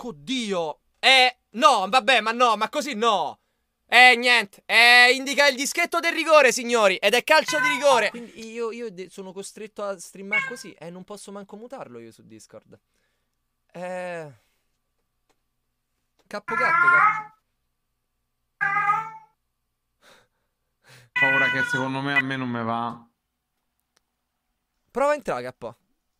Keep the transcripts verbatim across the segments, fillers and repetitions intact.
Porco Dio. Eh, no, vabbè, ma no, ma così no. Eh, niente, eh, indica il dischetto del rigore, signori, ed è calcio di rigore. Quindi io, io sono costretto a streamare così e eh, non posso manco mutarlo io su Discord. Eh... Cappo gatto, cappo. Paura che secondo me a me non me va. Prova a entrare, cappo.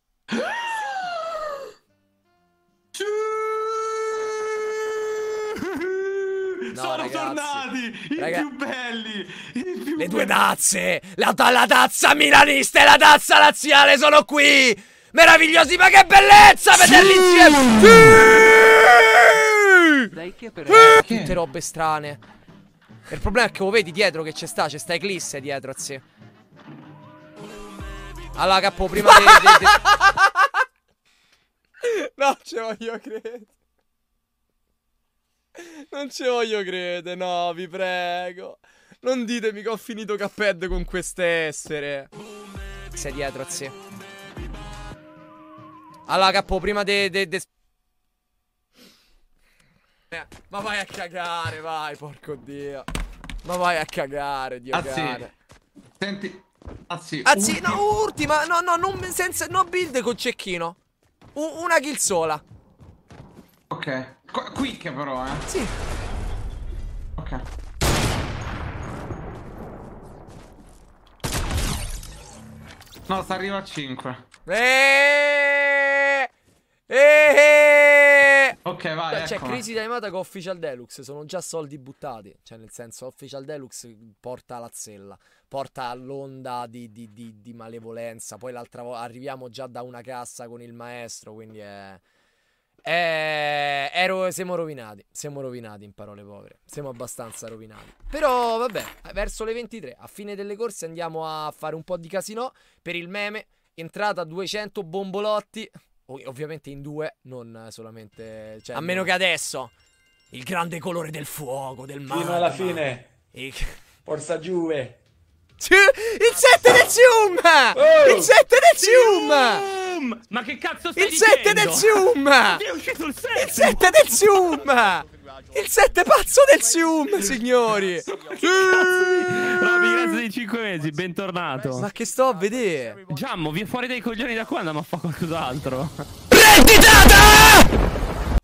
No, sono ragazzi, tornati i raga... più belli, i più le due belli. tazze, la, la tazza milanista e la tazza laziale sono qui, meravigliosi, ma che bellezza vederli insieme. Dai che per Sì! Tutte robe strane. E il problema è che lo vedi dietro che c'è sta, c'è sta Eclisse dietro, zio. Allora, capo, prima di... No, ci voglio credere. Non ci voglio credere, no, vi prego. Non ditemi che ho finito Cuphead con queste essere. Sei dietro, zio. Allora, capo, prima di... De, de... Ma vai a cagare, vai, porco Dio. Ma vai a cagare, Dio cane. Senti, Azzi, Azzi, no, ultima, no, no, non, senza, no build con cecchino. U, una kill sola. Ok. Qu quick però, eh. Sì. Ok. No, sta arriva a cinque. Eeeh. Eeeh. Ok, vai, C'è ecco. Crisi Daimata con Official Deluxe. Sono già soldi buttati. Cioè, nel senso, Official Deluxe porta la zella, porta all'onda di, di, di, di malevolenza. Poi l'altra volta arriviamo già da una cassa con il maestro. Quindi è... è... Ero... Siamo rovinati. Siamo rovinati, in parole povere. Siamo abbastanza rovinati. Però, vabbè, verso le ventitré, a fine delle corse, andiamo a fare un po' di casino per il meme. Entrata duecento bombolotti. Ovviamente in due, non solamente, cioè, a meno che adesso il grande colore del fuoco, del mare. Fino alla fine. E... Forza Juve. Il sette del Zoom! Oh! Il sette del Zoom! Ma che cazzo stai il sette dicendo? del Zoom! È uscito il sette! Il sette del Zoom! Il sette pazzo del Zoom, signori! Sì! Roby, grazie dei cinque mesi, bentornato. Ma che sto a vedere? Giammo, vieni fuori dai coglioni da qua, andiamo a fare qualcos'altro. Redditata!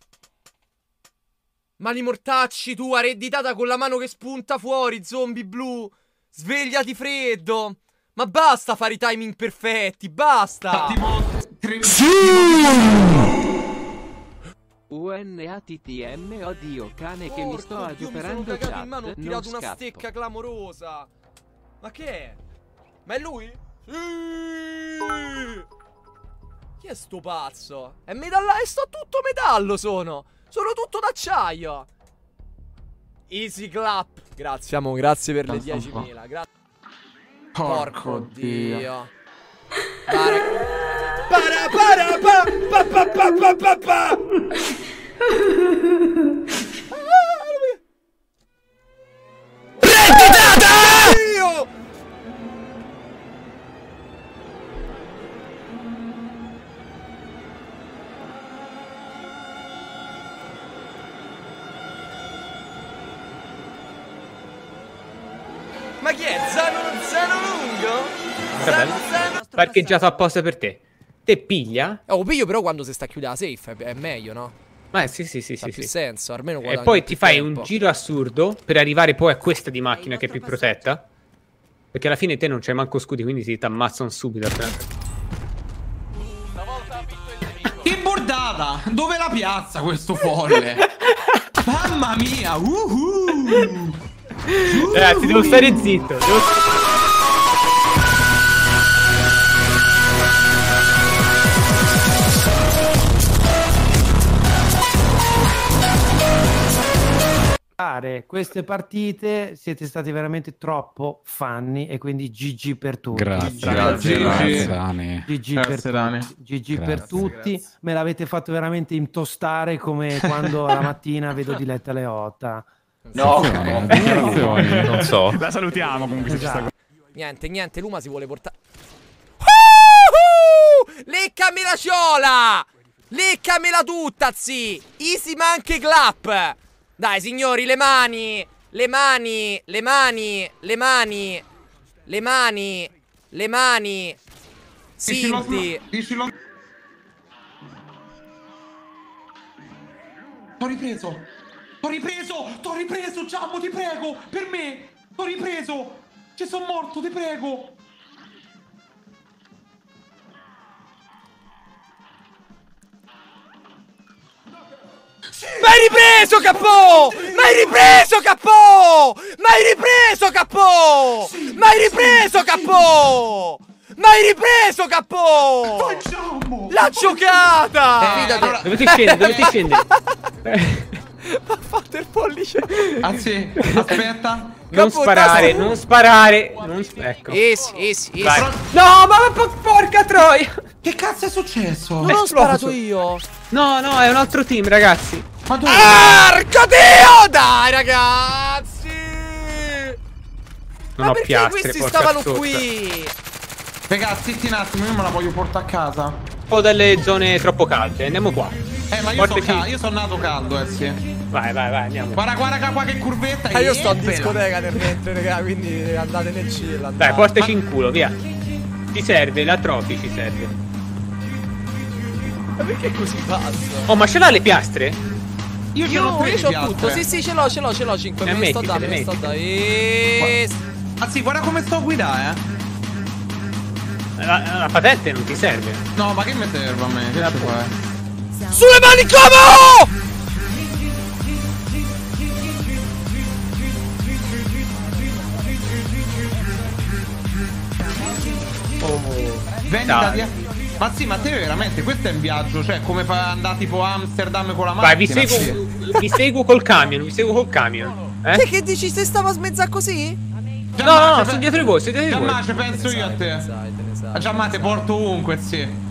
Mani mortacci tua, redditata con la mano che spunta fuori, zombie blu. Svegliati freddo. Ma basta fare i timing perfetti, basta. U N A T T M oddio cane che mi sto adoperando chat. In mano, ho tirato una stecca clamorosa. Ma che è? Ma è lui? Sì! Chi è sto pazzo? È metallo, e sto tutto metallo sono. Sono tutto d'acciaio. Easy clap. Grazie amo, grazie per le diecimila. Grazie. Porco Dio. Para para para pa pa pa pa pa pa. Redditata! Dio! Ma chi è? Zano, Zano lungo? Zano, Zano... Parcheggiato apposta per te. Te piglia? Oh, piglio però quando si sta chiudendo la safe, è, è meglio, no? Ma sì, sì, sì, ha sì, più sì. senso, almeno E poi ti fai tempo. un giro assurdo per arrivare poi a questa di macchina che è più protetta. Perché alla fine te non c'hai manco scudi, quindi si ti ammazzano subito. Che bordata! Dove la piazza questo folle? Mamma mia! Uh-huh. Ragazzi, devo stare zitto. Devo... Queste partite siete stati veramente troppo funny e quindi G G per tutti. Grazie, grazie, grazie Dani. G G per tutti. G G per tutti. Me l'avete fatto veramente intostare come quando la mattina vedo Diletta Leotta. No, no, non so. La salutiamo comunque. Esatto. Se Niente, niente, Luma si vuole portare. Uh-huh! Leccami la ciola! Leccamela tutta, zi! Easy ma anche clap! Dai, signori, le mani! Le mani! Le mani! Le mani! Le mani! Le mani! Sinti! Dicilo. T'ho ripreso! T'ho ripreso! T'ho ripreso, Giammo, ti prego! Per me! T'ho ripreso! Ci sono morto, ti prego! M'hai ripreso, Cappò! M'hai ripreso, Cappò! M'hai ripreso, Cappò! M'hai ripreso, Cappò! M'hai ripreso, Cappò! La giocata! Eh, allora... Dove ti scendi? Dove ti scendi? Ha fatto il pollice. Anzi, aspetta. Non Capo, sparare, tasto. non sparare. Non sp- ecco. Easy, easy, easy. Vai. No, ma po- porca troia! Che cazzo è successo? Non ho esploso. sparato io. No, no, è un altro team, ragazzi. Ma dove? Arco Dio! Dai, ragazzi! Non Ma ho perché piastre, questi porca stavano zotta. qui? Ragazzi, zitti un attimo, io me la voglio portare a casa. Un po' dalle zone troppo calde, andiamo qua. Eh, ma io sono Portaci- ca- io sono nato caldo, eh sì. Vai, vai, vai, andiamo. Guarda, guarda qua che curvetta. Eh, io sto in bella. discoteca nel mentre, raga, quindi andate nel chill. Dai, andate. portaci in culo, via. Ci serve, la trophy ci serve. Ma perché così pazzo? Oh, ma ce l'ha le piastre? Io ce Io, l'ho tre io c'ho piastre. tutto, sì sì ce l'ho, ce l'ho, ce l'ho, cinque, Ne me ne sto mettitele, da, me ne sto da. mettitele. E... Anzi, guarda come sto a guidare, eh. La, la patente non ti serve. No, ma che mi serve a me? Che ci fai? Sulle mani come? Vieni Dai. da di- Ma sì, ma te veramente, questo è un viaggio, cioè come fa andare tipo a Amsterdam con la macchina. Vai, vi sì. seguo, vi seguo col camion, vi seguo col camion. Che, Eh? che dici se stava a smezza così? No, no, no, sono dietro di voi, siete dietro di Giamma, voi. ci penso io a te. Sai, te ne sai. A Giamma te porto ovunque, sì.